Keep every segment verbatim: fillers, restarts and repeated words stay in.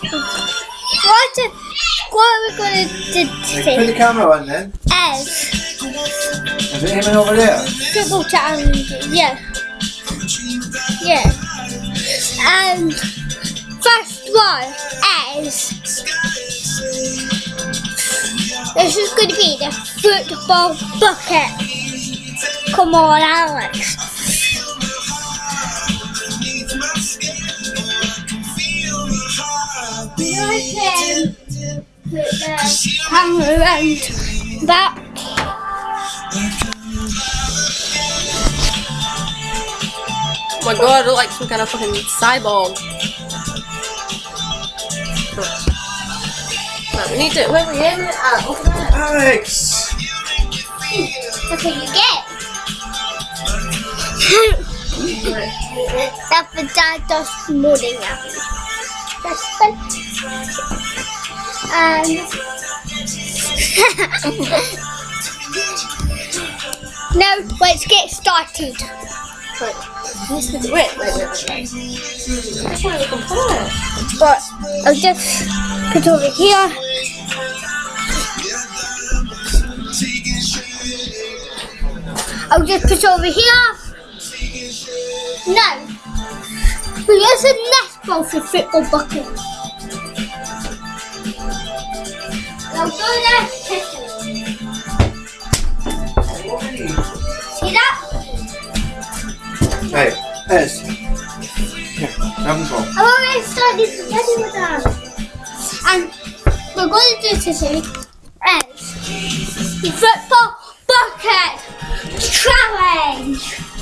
What, a, what are we going to do today? Put the camera on then. Ez. Is it him and over there? Football challenge, yeah. Yeah. And first one is this is going to be the football bucket. Come on, Alex. I can put the camera around back. Oh my god, I look like some kind of fucking cyborg. Right, we need to. Where are we in? Ah, over there. Alex! That's what you get. That's the dad does morning now. That's fun. And now let's get started. Wait, wait, wait, wait, wait. That's why we can play it. But I'll just put it over here. I'll just put it over here. Now, we use a netball for football bucket. Now go there, kick it. See that? Hey, Ez. Here, have the ball. I've already started getting with that. And we're going to do today is the football bucket challenge.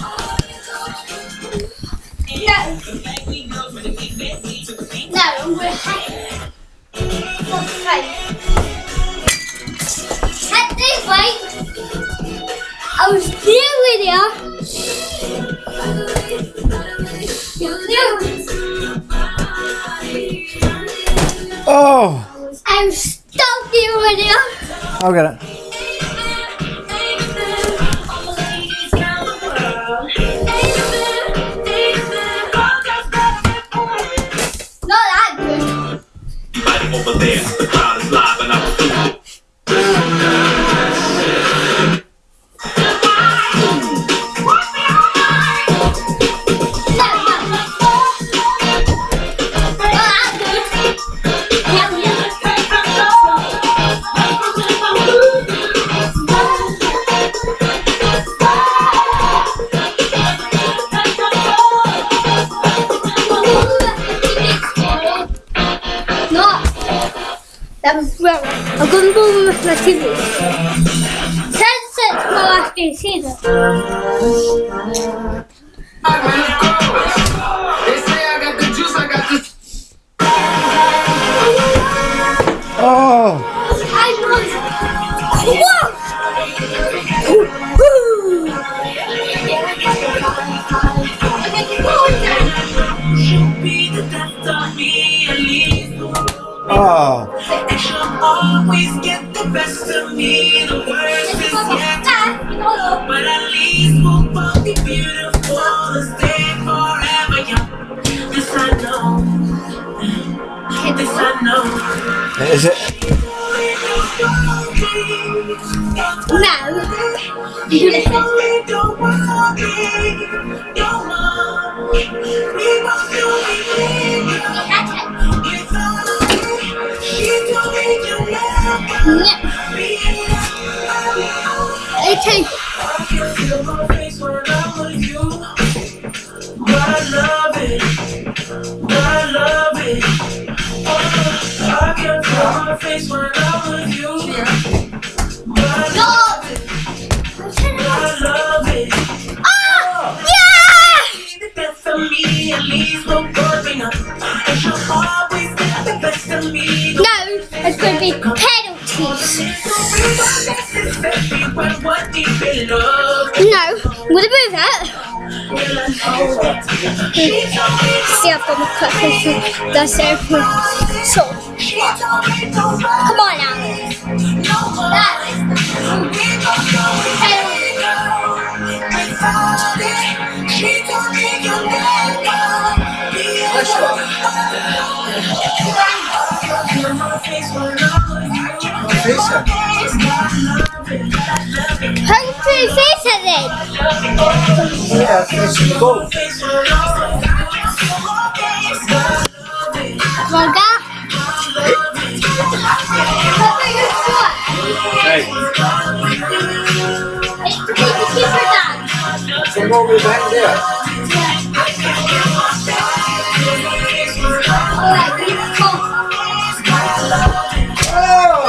No. No, I'm going to hit Hit this way. I was nearly there. Oh! I'm stuck nearly there. I'll get it. Not that good. Over there, the crowd is live and I'm That was well. I'm going to go with my T V. Since it's my last day season. They say I got the juice, I got the. Oh! I was Oh! Always get the best of me. The worst is yet to come, but at least we'll both be beautiful and stay forever young. This I know. This I know. Is it? now. You do this. Don't worry, don't worry. We both do everything. It's all Yeah. Okay. I love it. I love it. I can feel my face when I'm with you. I love it. I love it. Oh, yeah! The best of me, at least we're working up. And you'll always get the best of me. No, it's going to be penalties. No, I'm going to move it. See, I've got my cut picture. That's everything. So, come on now. That is penalty. How do you face it then? Yeah, face the goal. Longer. What about your foot? Hey, It's to keep the keeper down. come over behind there. Alright, you go. Oh!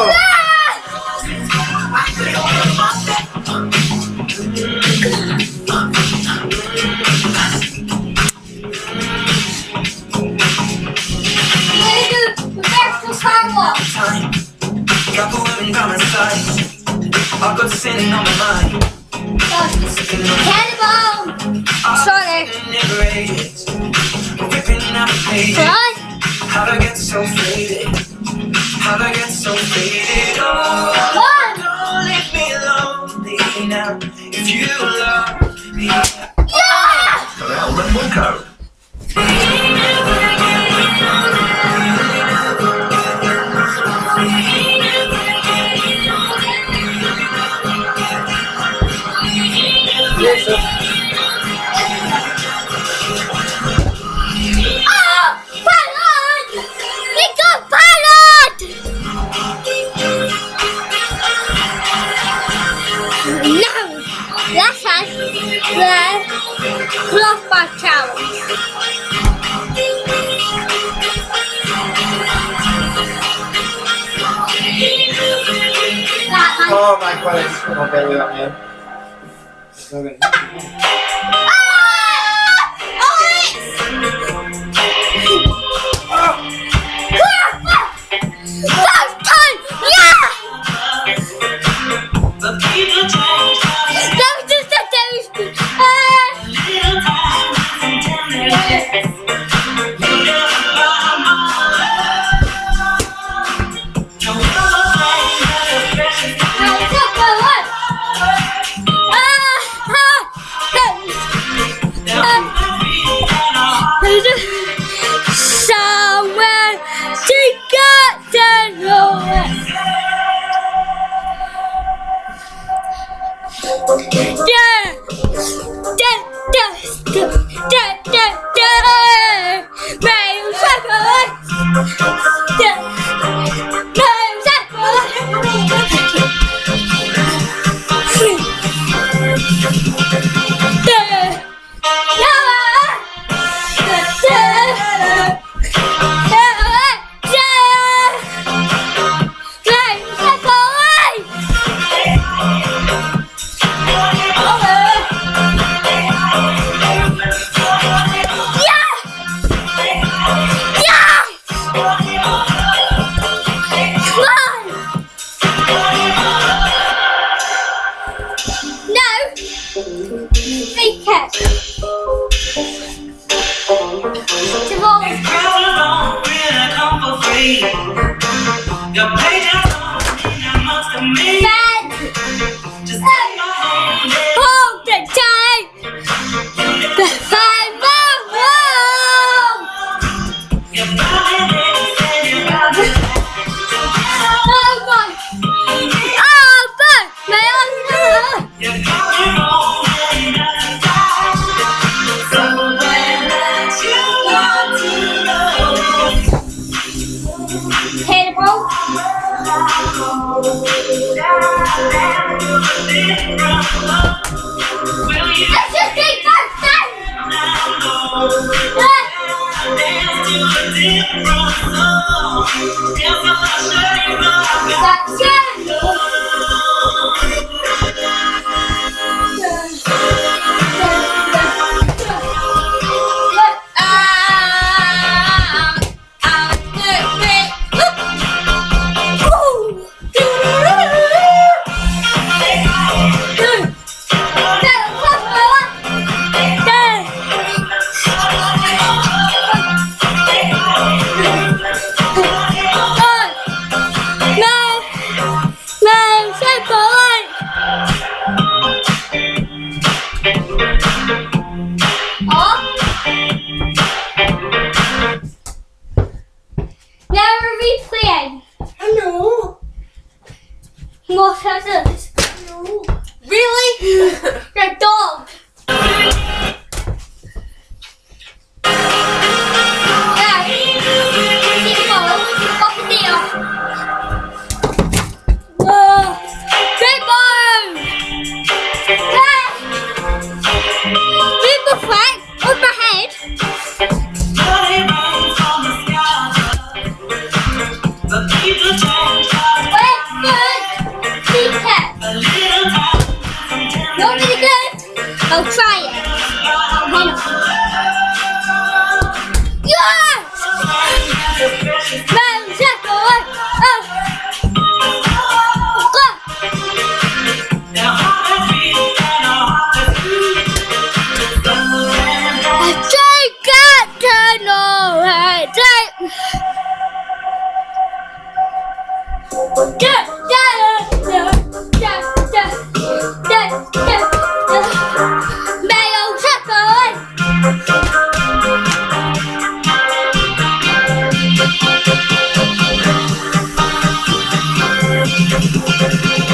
I've got sin on my mind. Cannibal! Sorry. Ripping out pages. What? How'd I get so faded? How'd I get so faded? Oh, What? don't leave me lonely now. If you love me. Yeah! Around the bunker. Yes, sir. Oh! Pilot! We got pilot! No! That's us. The crossbar challenge. That one. Oh my god, it's not better with that man. Okay. Ah! Oh, it's... First time! Yeah! The people change. That was just a damage. Uh, Little time and tenderness. You never find my love. No other thing but a precious no, it's not the one. Ah, ah, ah. There's a- somewhere to get to know it. Yeah. Da, da, da, da, da, da. Rail circle. Da, rail circle. Da, da, da, da. Your pages on, I must have made just take my hand. Hold the time. The five more. You're probably there, and you're probably Oh my. Oh, but my other. you're coming home, and that's a so when that you want to know. Cannibal. Will you Let's just take first time. That's it. No. I'll try it. Hang on. Yes! Round second. Oh. Go. I take that turn alright. Da, da, da, da, da, da, da, da. Mayo second.